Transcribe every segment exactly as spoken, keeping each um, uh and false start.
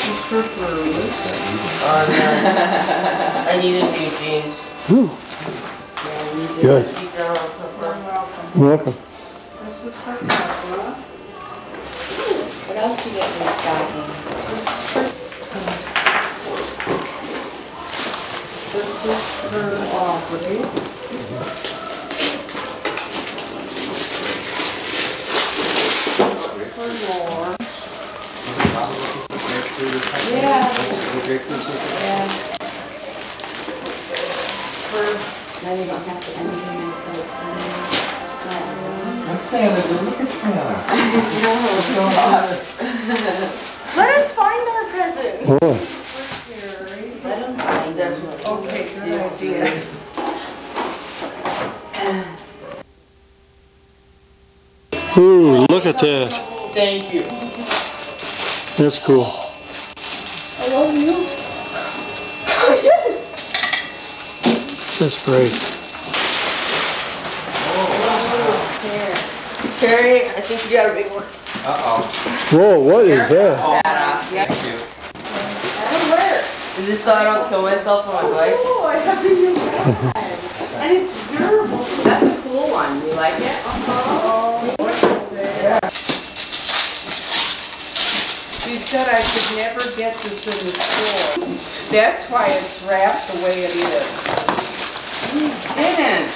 for Bruce. On, uh, I needed new jeans. Ooh. Yeah, Good. You're welcome. You're welcome. This is for Papa. What else do you get in the stocking? This is for Aubrey. For Laura. Yeah. Yeah. For Now you don't have to empty my soaps anymore. Look Santa, dude. Look at Santa. Let us find our present. Oh. Let them find them. Okay, good idea. Ooh, look at that. Thank you. That's cool. I love you. Oh, yes. That's great. Carrie, I think you got a big one. Uh-oh. Whoa, what is that? Oh, thank you. Where? Is this so I don't kill myself on my bike? Oh, I have it in your bag. And it's durable. That's a cool one. You like it? Oh, what's there? She said I could never get this in the store. That's why it's wrapped the way it is. You didn't.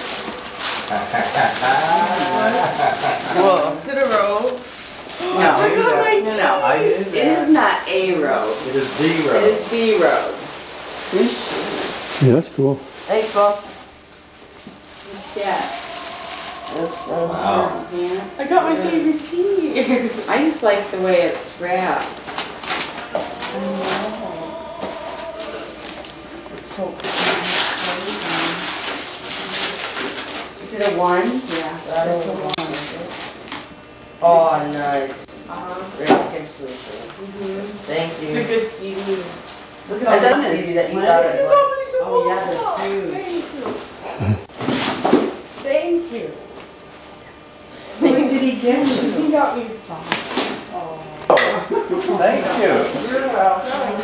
Whoa. To the road. No. I got my No, no. I did It is not a road. It is the It road. is the road. Yeah, that's cool. Thanks, Bob. Yeah. Wow. Pants. I got my favorite tea. I just like the way it's wrapped. It's so Is it a one? Yeah. That is a one. Oh, nice. Uh-huh. Great solution. Thank It's a you. good C D. Look at all that C D that you got it. Oh, yeah, they're huge. Thank you. What did he give me? He got me some. Oh. Thank you. You're welcome.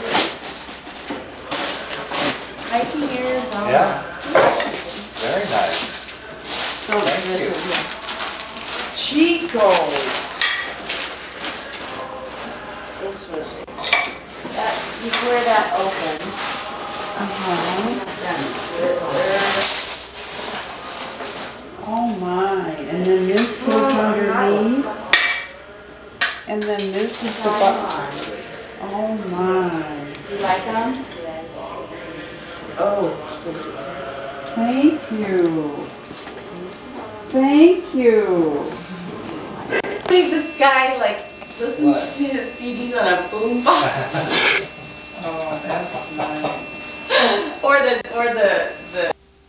Hiking Arizona. Yeah. Very nice. So Thank this you. is Chico's. that. You wear that open. Uh-huh. Yeah. Oh my. And then this goes underneath. And then this is the button. Oh my. You like them? Oh. Thank you. Thank you. I think this guy like listens What? to his C Ds on a boombox. Oh, that's nice. or the or the the.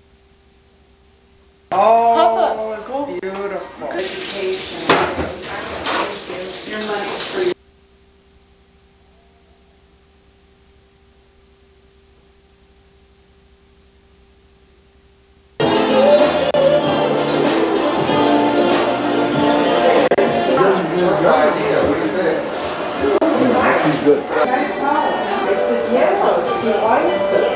Oh, it's beautiful. Education. Your money's free. She's good. I said, yeah, he likes it.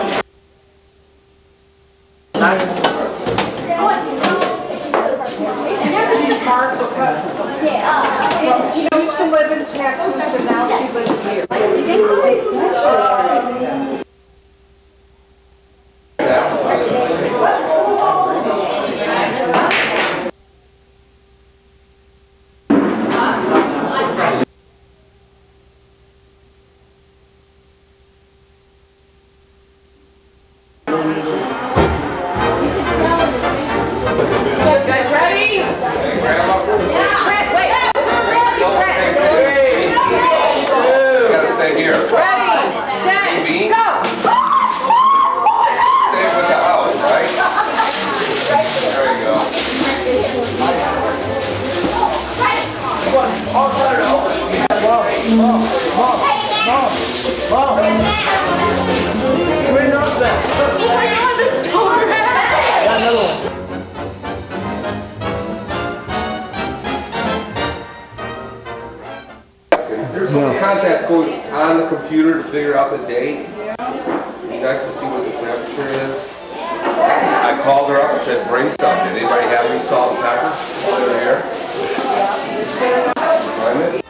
She's Martha Putnam. She used to live in Texas and now she lives here. You think so? sometimes I have to go on the computer to figure out the date. It'd be nice to see what the temperature is. I called her up and said, bring some. Did anybody have any salt and pepper while they were here? Find it?